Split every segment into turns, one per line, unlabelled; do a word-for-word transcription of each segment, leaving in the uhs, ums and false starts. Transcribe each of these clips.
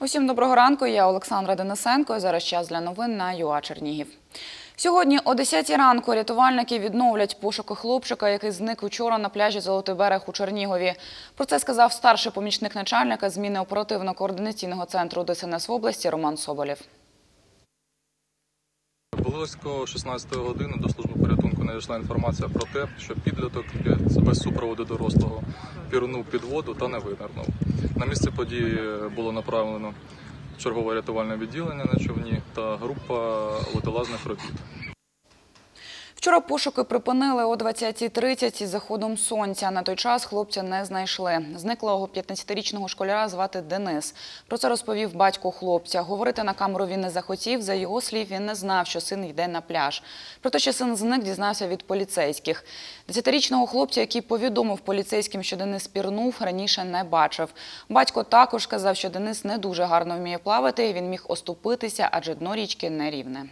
Усім доброго ранку, я Олександра Денисенко. Зараз час для новин на ю а Чернігів. Сьогодні о десятій ранку рятувальники відновлять пошуки хлопчика, який зник вчора на пляжі Золотий берег у Чернігові. Про це сказав старший помічник начальника зміни оперативно-координаційного центру Д С Н С в області Роман Соболєв.
Близько шістнадцятої години до служби порятунку надійшла інформація про те, що підліток без супроводу дорослого пірнув під воду та не винирнув. На місце події було направлено чергове рятувальне відділення на човні та група водолазних робіт.
Вчора пошуки припинили о двадцятій тридцять із заходом сонця. На той час хлопця не знайшли. Зниклого п'ятнадцятирічного школяра звати Денис. Про це розповів батько хлопця. Говорити на камеру він не захотів. За його слів, він не знав, що син йде на пляж. Про те, що син зник, дізнався від поліцейських. Десятирічного хлопця, який повідомив поліцейським, що Денис пірнув, раніше не бачив. Батько також сказав, що Денис не дуже гарно вміє плавати. Він міг оступитися, адже дно річки нерівне.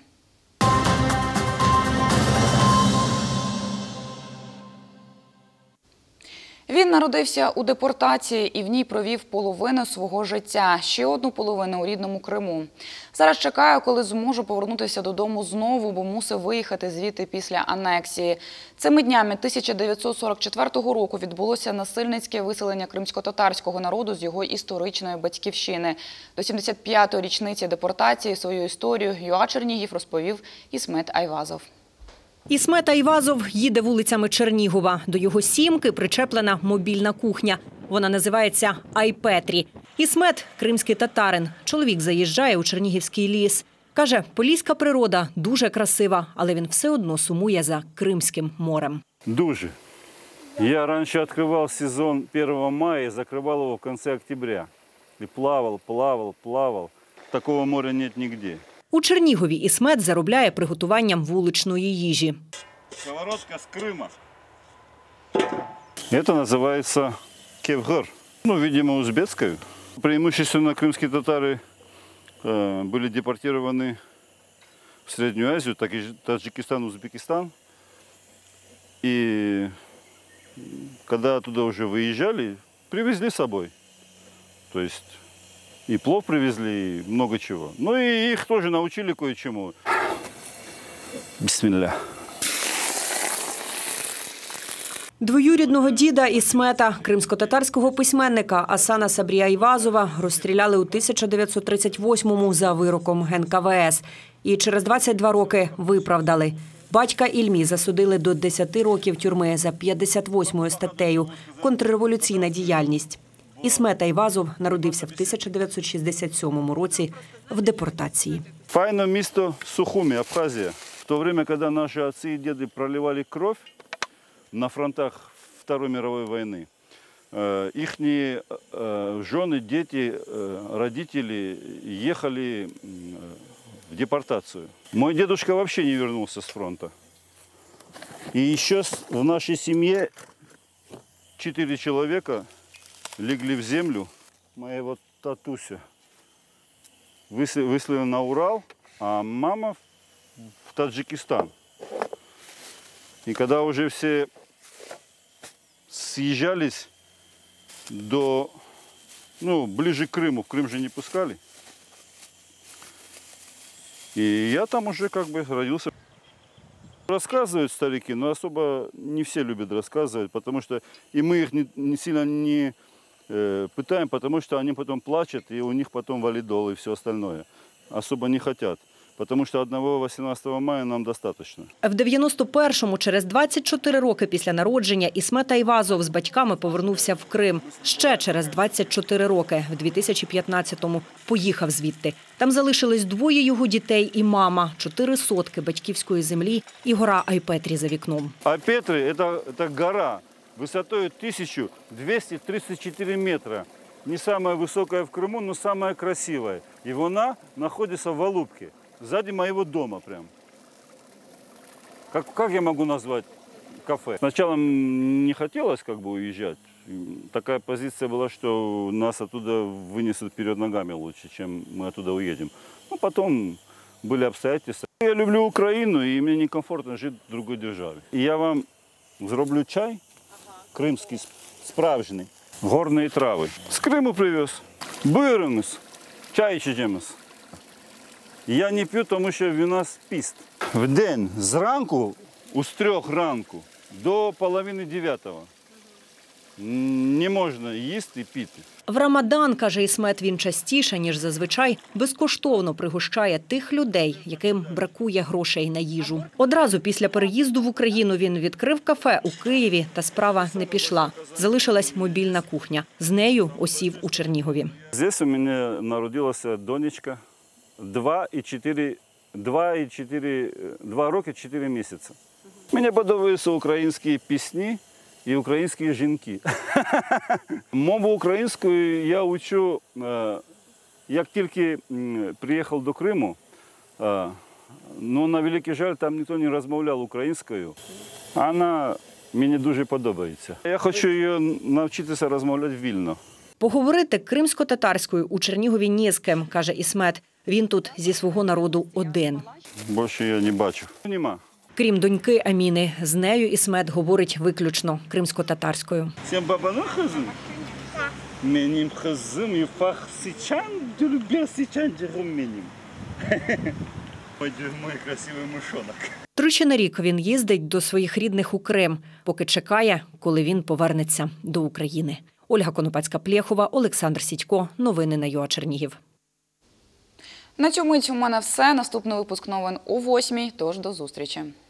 Він народився у депортації і в ній провів половину свого життя, ще одну половину у рідному Криму. Зараз чекаю, коли зможу повернутися додому знову, бо мусив виїхати звідти після анексії. Цими днями тисяча дев'ятсот сорок четвертого року відбулося насильницьке виселення кримсько-татарського народу з його історичної батьківщини. До сімдесят п'ятої річниці депортації свою історію ю а Чернігів розповів Ісмет Айвазов.
Ісмет Айвазов їде вулицями Чернігова. До його сімки причеплена мобільна кухня. Вона називається Айпетрі. Ісмет – кримський татарин. Чоловік заїжджає у Чернігівський ліс. Каже, поліська природа дуже красива, але він все одно сумує за Кримським морем.
Дуже. Я раніше відкривав сезон першого мая і закривав його в кінці октября. І плавав, плавав, плавав. Такого моря немає ніде.
У Чернігові Ісмет заробляє приготуванням вуличної їжі.
Сковородка з Крима. Це називається кевгар. Ну, видимо, узбекською. Преимущественно крымские татары э, были депортированы в Среднюю Азию, так и Таджикистан, Узбекистан. И когда оттуда уже выезжали, привезли с собой. То есть и плов привезли, и много чего. Ну и их тоже научили кое-чему. Бисмилля.
Двоюрідного діда Ісмета, кримсько-татарського письменника Асана Сабрі Айвазова, розстріляли у тисяча дев'ятсот тридцять восьмому за вироком ген ка ве ес. І через двадцять два роки виправдали. Батька Ільмі засудили до десяти років тюрми за п'ятдесят восьмою статтею «Контрреволюційна діяльність». Ісмет Айвазов народився в тисяча дев'ятсот шістдесят сьомому році в депортації.
Файне місто Сухуми, Абхазія. В то время, коли наші отці і діди проливали кров на фронтах Второй мировой войны, их жены, дети, родители ехали в депортацию. Мой дедушка вообще не вернулся с фронта. И еще в нашей семье четыре человека легли в землю. Моя вот татуся выслали на Урал, а мама в Таджикистан. И когда уже все съезжались до, ну, ближе к Крыму, в Крым же не пускали. И я там уже как бы родился. Рассказывают старики, но особо не все любят рассказывать, потому что и мы их не, не сильно не э, пытаем, потому что они потом плачут, и у них потом валидол и все остальное. Особо не хотят. Тому що одного вісімнадцятого мая нам достатньо.
В дев'яносто першому, через двадцять чотири роки після народження, Ісмет Айвазов з батьками повернувся в Крим. Ще через двадцять чотири роки, в дві тисячі п'ятнадцятому, поїхав звідти. Там залишились двоє його дітей і мама, чотири сотки батьківської землі і гора Айпетрі за вікном.
Айпетрі – це гора висотою тисяча двісті тридцять чотири метри. Не самая высокая в Крыму, но самая красивая. И вона находится в Алупке. Сзади моего дома прям. Как, как я могу назвать кафе? Сначала не хотелось как бы уезжать. Такая позиция была, что нас оттуда вынесут вперед ногами лучше, чем мы оттуда уедем. Но потом были обстоятельства. Я люблю Украину, и мне некомфортно жить в другой державе. И я вам зроблю чай крымский, справжний, горные травы. С Крыму привез. Биренус. Чай чи чимось. Я не п'ю, тому що в нас піст. В день зранку, з трьох ранку до половини дев'ятого не можна їсти і пити.
В Рамадан, каже Ісмет, він частіше, ніж зазвичай, безкоштовно пригощає тих людей, яким бракує грошей на їжу. Одразу після переїзду в Україну він відкрив кафе у Києві, та справа не пішла. Залишилась мобільна кухня. З нею осів у Чернігові.
Здесь у мене народилася донечка, два і чотири, два і чотири, два роки, чотири місяці. Мені подобаються українські пісні і українські жінки. Мову українську я учу, як тільки приїхав до Криму, але, на великий жаль, там ніхто не розмовляв українською. Вона мені дуже подобається. Я хочу її навчитися розмовляти вільно.
Поговорити кримсько-татарською у Чернігові ні з ким, каже Ісмет. Він тут зі свого народу один.
Більше я не бачу. Нема.
Крім доньки Аміни, з нею Ісмет говорить виключно кримсько-татарською.
Всім бабану хазим? Менім хазим і фах сичан, дюлюбя сичан дюрумінім. Мой красивий мишонок.
Тричі на рік він їздить до своїх рідних у Крим, поки чекає, коли він повернеться до України. Ольга Конопацька-Плєхова, Олександр Сідько. Новини на ЮА Чернігів.
На цьому у мене все. Наступний випуск новин о восьмій, тож до зустрічі.